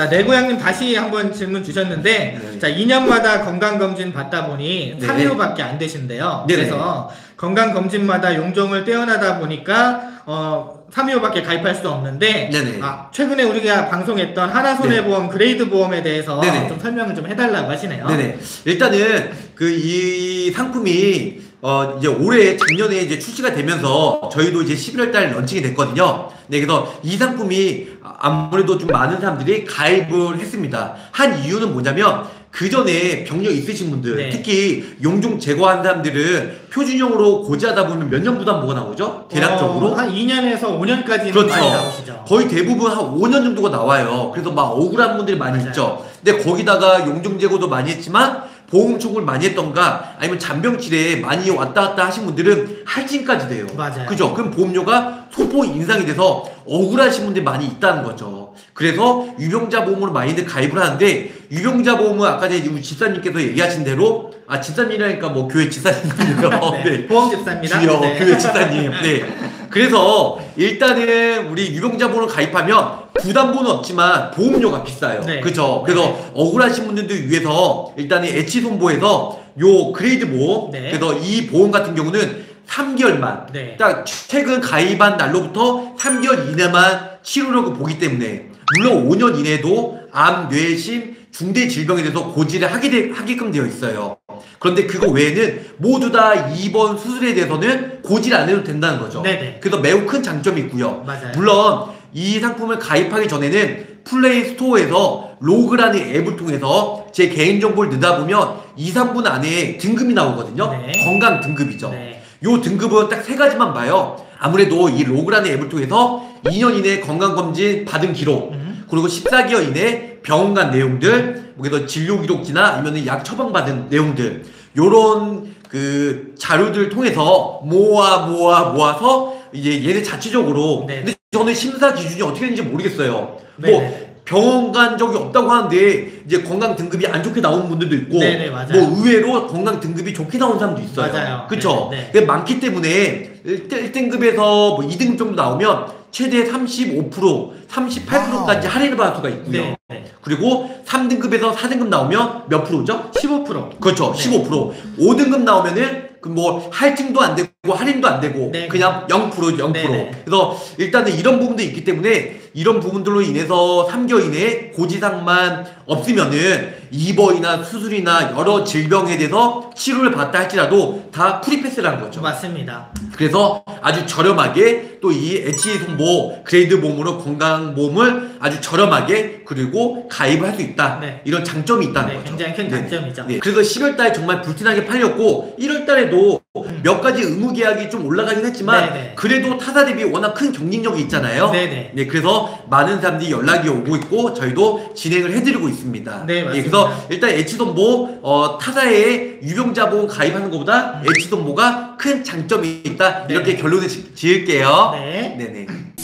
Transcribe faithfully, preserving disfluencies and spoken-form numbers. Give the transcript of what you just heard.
자, 내고양님 다시 한번 질문 주셨는데, 네. 자, 이 년마다 건강검진 받다 보니 네. 삼 일호밖에 안 되신대요. 네. 그래서 건강검진마다 용종을 떼어나다 보니까, 어, 삼 일호밖에 가입할 수 없는데, 네네. 아, 최근에 우리가 방송했던 하나손해보험 네. 그레이드 보험에 대해서 네네. 좀 설명을 좀 해달라고 하시네요. 네네. 일단은 그 이 상품이 어 이제 올해 작년에 이제 출시가 되면서 저희도 이제 십일월 달 런칭이 됐거든요. 네, 그래서 이 상품이 아무래도 좀 많은 사람들이 가입을 했습니다. 한 이유는 뭐냐면 그 전에 병력 있으신 분들, 네. 특히 용종 제거한 사람들은 표준형으로 고지하다 보면 몇 년 부담보가 나오죠? 대략적으로 어, 한 이 년에서 오 년까지는 그렇죠. 많이 나오시죠. 거의 대부분 한 오 년 정도가 나와요. 그래서 막 억울한 분들이 많이 맞아요. 있죠. 근데 거기다가 용종 제거도 많이 했지만 보험 청구를 많이 했던가 아니면 잔병치레에 많이 왔다 갔다 하신 분들은 할증까지 돼요. 맞아요. 그죠? 그럼 보험료가 소폭 인상이 돼서 억울하신 분들이 많이 있다는 거죠. 그래서 유병자 보험으로 많이들 가입을 하는데, 유병자 보험은 아까 전에 우리 집사님께서 얘기하신 대로, 아 집사님이라니까 뭐 교회 집사님이요. 네, 네. 보험 집사입니다. 주여, 네. 교회 집사님. 네. 그래서 일단은 우리 유병자 보험을 가입하면 부담보는 없지만 보험료가 비싸요. 네. 그죠? 그래서 네. 억울하신 분들들 위해서 일단은 애치손보에서 요 그레이드 보험, 네. 그래서 이 보험 같은 경우는 삼 개월만, 네. 딱 최근 가입한 날로부터 삼 개월 이내만 치료력을 보기 때문에, 물론 오 년 이내에도 암, 뇌심, 중대 질병에 대해서 고지를 하게 되, 하게끔 되어 있어요. 그런데 그거 외에는 모두 다 입원 수술에 대해서는 고지를 안 해도 된다는 거죠. 네네. 그래서 매우 큰 장점이 있고요. 맞아요. 물론 이 상품을 가입하기 전에는 플레이 스토어에서 로그라는 앱을 통해서 제 개인정보를 넣다 보면 이, 삼 분 안에 등급이 나오거든요. 네. 건강 등급이죠. 네. 요 등급은 딱 세 가지만 봐요. 아무래도 이 로그라는 앱을 통해서 이 년 이내 건강검진 받은 기록, 음. 그리고 십사 개월 이내 병원 간 내용들, 그래서 진료 기록지나 아니면 약 처방받은 내용들, 요런 그 자료들을 통해서 모아 모아 모아서 이제 얘네 자체적으로, 네. 근데 저는 심사 기준이 어떻게 되는지 모르겠어요. 네. 뭐 병원 간 적이 없다고 하는데 이제 건강 등급이 안 좋게 나오는 분들도 있고, 네네, 맞아요. 뭐 의외로 건강 등급이 좋게 나오는 사람도 있어요. 맞아요. 그쵸? 네네. 네. 많기 때문에 일 등급에서 뭐 이 등급 정도 나오면 최대 삼십오 퍼센트, 삼십팔 퍼센트까지 할인을 받을 수가 있고요. 네, 네. 그리고 삼 등급에서 사 등급 나오면 몇 프로죠? 십오 퍼센트. 그렇죠. 네. 십오 퍼센트. 오 등급 나오면은 그 뭐 할증도 안 되고 할인도 안 되고, 네. 그냥 영 퍼센트, 영 퍼센트. 네. 그래서 일단은 이런 부분도 있기 때문에 이런 부분들로 인해서 삼 개월 이내에 고지사항만 없으면은 입원이나 수술이나 여러 질병에 대해서 치료를 받다 할지라도 다 프리패스라는 거죠. 맞습니다. 그래서 아주 저렴하게 또 이 애치손보 그레이드 보험으로 건강보험을 아주 저렴하게 그리고 가입을 할 수 있다. 네. 이런 장점이 있다는 네, 거죠. 굉장히 큰 장점이죠. 네. 네. 그래서 십월 달에 정말 불티나게 팔렸고 일월 달에도 음. 몇 가지 의무 계약이 좀 올라가긴 했지만 네네. 그래도 타사 대비 워낙 큰 경쟁력이 있잖아요. 네네. 네, 그래서 많은 사람들이 연락이 오고 있고 저희도 진행을 해드리고 있습니다. 네, 맞습니다. 네, 그래서 일단 애치손보 어, 타사에 유병자 보험 가입하는 것보다 음. 애치손보가 큰 장점이 있다. 네. 이렇게 결론을 지, 지을게요. 네. 네네.